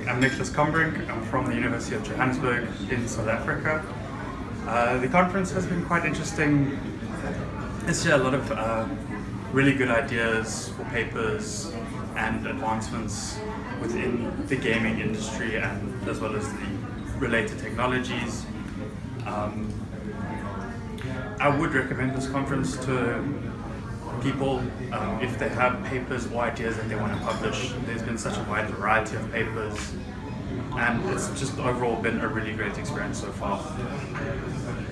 I'm Combrink. I'm from the University of Johannesburg in South Africa. The conference has been quite interesting. This year a lot of really good ideas for papers and advancements within the gaming industry and as well as the related technologies. I would recommend this conference to people if they have papers or ideas that they want to publish. There's been such a wide variety of papers and it's just overall been a really great experience so far.